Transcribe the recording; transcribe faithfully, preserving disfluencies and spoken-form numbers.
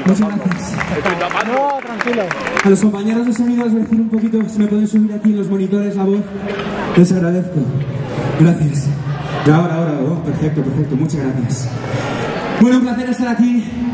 Muchas gracias. No, tranquilo. A los compañeros de sonido les voy a decir un poquito, si me pueden subir aquí en los monitores la voz, les agradezco. Gracias. Y ahora, ahora, oh, perfecto, perfecto, muchas gracias. Bueno, un placer estar aquí.